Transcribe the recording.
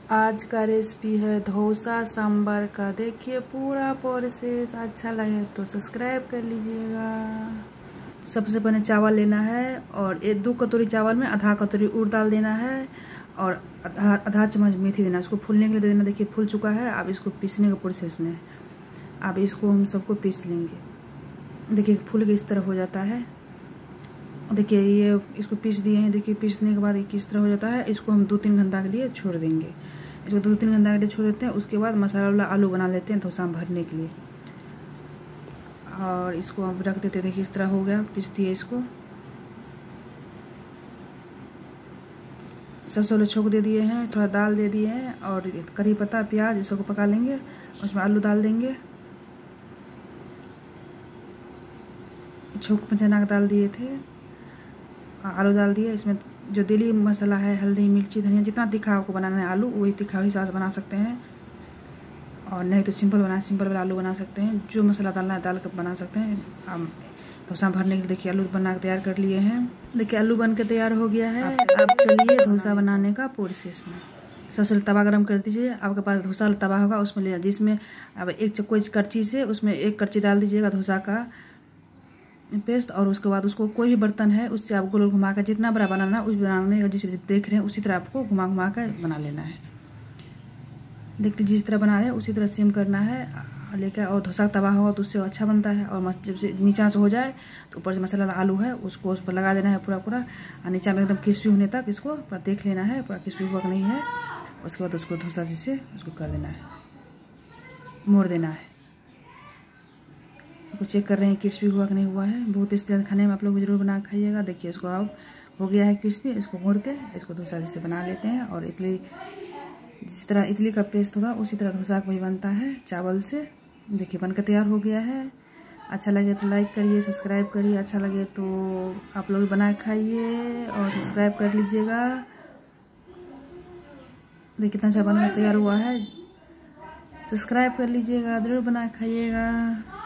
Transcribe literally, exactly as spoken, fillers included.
आज का रेसिपी है डोसा सांभर का। देखिए पूरा प्रोसेस। अच्छा लगे तो सब्सक्राइब कर लीजिएगा। सबसे पहले चावल लेना है और एक दो कटोरी चावल में आधा कटोरी उड़द दाल देना है और आधा आधा चम्मच मेथी देना है। इसको फूलने के लिए देना। देखिए फूल चुका है। अब इसको पीसने का प्रोसेस में है। अब इसको हम सबको पीस लेंगे। देखिए फूल के इस तरह हो जाता है। देखिए ये इसको पीस दिए हैं। देखिए पीसने के बाद ये किस तरह हो जाता है। इसको हम दो तीन घंटा के लिए छोड़ देंगे। इसको दो तीन घंटा के लिए छोड़ देते हैं। उसके बाद मसाला वाला आलू बना लेते हैं डोसा में भरने के लिए। और इसको हम रख देते हैं। देखिए इस तरह हो गया। पीस दिए इसको। सबसे पहले छोंक दे दिए हैं। थोड़ा दाल दे दिए हैं और करी पत्ता प्याज इसको पका लेंगे। उसमें आलू डाल देंगे। छोंक में चना का दाल दिए थे, आलू डाल दिए। इसमें जो दिल्ली मसाला है, हल्दी मिर्ची धनिया, जितना तीखा आपको बनाना है आलू वही तीखा हिसाब से बना सकते हैं। और नहीं तो सिंपल बना सिंपल वाला आलू बना सकते हैं। जो मसाला डालना है डाल कर बना सकते हैं। हम डोसा भरने के लिए देखिए आलू बना के तैयार कर लिए हैं। देखिए आलू बन के तैयार हो गया है। अब चलिए डोसा बनाने का प्रोसेस में। सबसे पहले तवा गरम कर दीजिए। आपके पास डोसा वाला तवा होगा उसमें ले, जिसमें अब एक कोई करची से उसमें एक करची डाल दीजिएगा डोसा का पेस्ट। और उसके बाद उसको कोई भी बर्तन है उससे आप गोल घुमा कर जितना बड़ा बनाना है उस बनाने का जिसे देख रहे हैं उसी तरह आपको घुमा घुमा कर बना लेना है। देखिए जिस तरह बना रहे हैं उसी तरह सेम करना है लेकर। और डोसा तवा होगा तो उससे अच्छा बनता है। और जब से नीचा से हो जाए तो ऊपर से मसाला आलू है उसको उस पर लगा देना है पूरा पूरा। और नीचा में एकदम क्रिस्पी होने तक इसको पूरा देख लेना है पूरा क्रिस्पी हुआ नहीं है। उसके बाद उसको डोसा जैसे उसको कर देना है, मोड़ देना है। आपको चेक कर रहे हैं क्रिस्पी हुआ कि नहीं हुआ है। बहुत इस तरह खाने में आप लोग जरूर बना खाइएगा। देखिए इसको अब हो गया है क्रिस्पी। इसको मोड़ के इसको डोसा जैसे बना लेते हैं। और इडली जिस तरह इडली का पेस्ट होगा उसी तरह डोसा वही बनता है चावल से। देखिए बनकर तैयार हो गया है। अच्छा लगे तो लाइक करिए, सब्सक्राइब करिए। अच्छा लगे तो आप लोग बना खाइए और सब्सक्राइब कर लीजिएगा। देखिए कितना अच्छा बनकर तैयार हुआ है। सब्सक्राइब कर लीजिएगा, जरूर बना खाइएगा।